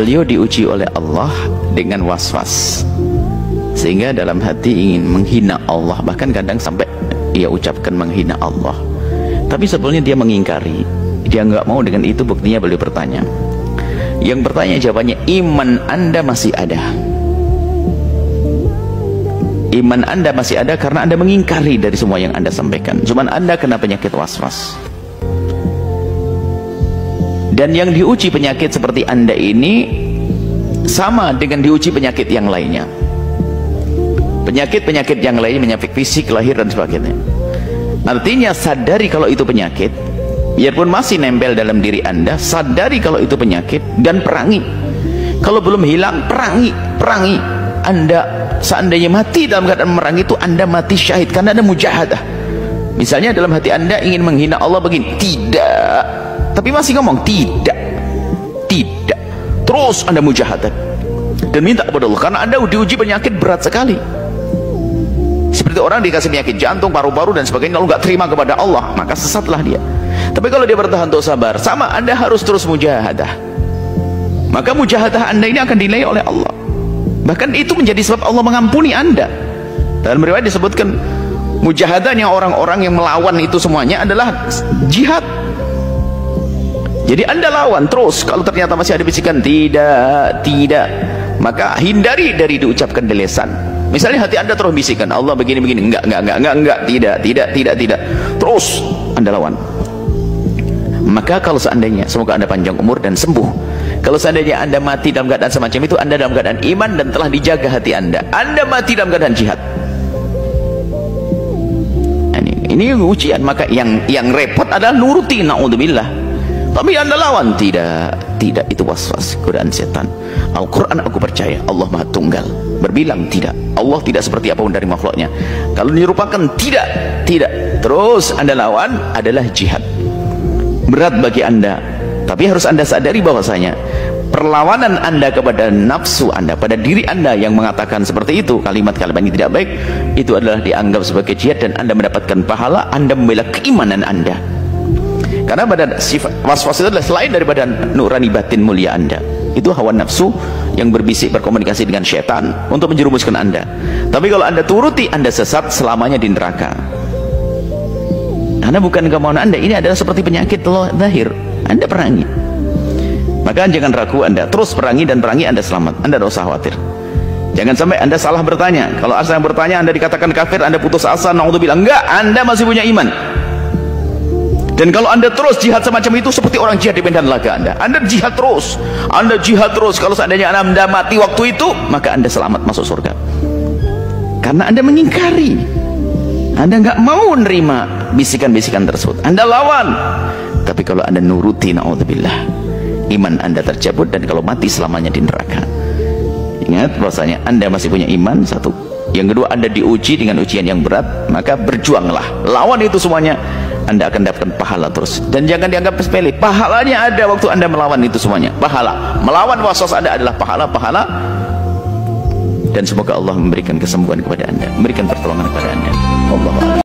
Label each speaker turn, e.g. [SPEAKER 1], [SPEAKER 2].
[SPEAKER 1] beliau diuji oleh Allah dengan was-was, sehingga dalam hati ingin menghina Allah, bahkan kadang sampai ia ucapkan menghina Allah. Tapi sebetulnya dia mengingkari, dia nggak mau dengan itu. Buktinya beliau bertanya. Yang bertanya jawabannya, iman Anda masih ada. Iman Anda masih ada karena Anda mengingkari dari semua yang Anda sampaikan. Cuman Anda kena penyakit was-was. Dan yang diuji penyakit seperti Anda ini sama dengan diuji penyakit yang lainnya. Penyakit-penyakit yang lainnya, penyakit fisik, lahir dan sebagainya. Artinya sadari kalau itu penyakit, biarpun masih nempel dalam diri Anda, sadari kalau itu penyakit dan perangi. Kalau belum hilang, perangi. Anda seandainya mati dalam keadaan memerangi itu, Anda mati syahid karena Anda mujahadah. Misalnya dalam hati Anda ingin menghina Allah begini, tidak, tapi masih ngomong tidak, terus Anda mujahadah dan minta kepada Allah karena Anda diuji penyakit berat sekali. Seperti orang dikasih penyakit jantung, paru-paru dan sebagainya, lalu nggak terima kepada Allah, maka sesatlah dia. Tapi kalau dia bertahan untuk sabar, sama Anda harus terus mujahadah, maka mujahadah Anda ini akan dinilai oleh Allah. Bahkan itu menjadi sebab Allah mengampuni Anda. Dalam riwayat disebutkan mujahadahnya orang-orang yang melawan itu semuanya adalah jihad. Jadi Anda lawan terus. Kalau ternyata masih ada bisikan tidak, maka hindari dari diucapkan di lisan. Misalnya hati Anda terus bisikan Allah begini-begini, enggak, tidak, terus Anda lawan. Maka kalau seandainya, semoga Anda panjang umur dan sembuh, kalau seandainya Anda mati dalam keadaan semacam itu, Anda dalam keadaan iman dan telah dijaga hati Anda. Anda mati dalam keadaan jihad. Ini ujian. Maka yang repot adalah nuruti, na'udzubillah. Tapi Anda lawan, tidak, itu was-was, godaan setan. Al-Quran aku percaya Allah Maha Tunggal, berbilang tidak, Allah tidak seperti apapun dari makhluknya. Kalau dirupakan tidak, terus Anda lawan, adalah jihad. Berat bagi Anda, tapi harus Anda sadari bahwasanya perlawanan Anda kepada nafsu Anda, pada diri Anda yang mengatakan seperti itu, kalimat-kalimat ini tidak baik, itu adalah dianggap sebagai jihad dan Anda mendapatkan pahala. Anda membela keimanan Anda. Karena badan sifat was-was itu adalah selain daripada nurani batin mulia Anda, itu hawa nafsu yang berbisik, berkomunikasi dengan syaitan untuk menjerumuskan Anda. Tapi kalau Anda turuti, Anda sesat selamanya di neraka. Karena bukan kemauan Anda, ini adalah seperti penyakit lahir. Anda perangi. Maka jangan ragu, Anda terus perangi, dan perangi Anda selamat. Anda tidak usah khawatir. Jangan sampai Anda salah bertanya. Kalau asal yang bertanya Anda dikatakan kafir, Anda putus asa, na'udzubillah. Enggak, Anda masih punya iman. Dan kalau Anda terus jihad semacam itu, seperti orang jihad di medan laga Anda. Anda jihad terus. Kalau seandainya Anda mati waktu itu, maka Anda selamat masuk surga. Karena Anda mengingkari. Anda nggak mau menerima bisikan-bisikan tersebut. Anda lawan. Tapi kalau Anda nuruti, na'udzubillah, iman Anda tercabut, dan kalau mati selamanya di neraka. Ingat bahwasanya Anda masih punya iman, satu. Yang kedua, Anda diuji dengan ujian yang berat, maka berjuanglah. Lawan itu semuanya. Anda akan dapatkan pahala terus, dan jangan dianggap sepele. Pahalanya ada waktu Anda melawan itu semuanya. Pahala melawan was-was Anda adalah pahala. Dan semoga Allah memberikan kesembuhan kepada Anda, memberikan pertolongan kepada Anda. Allah.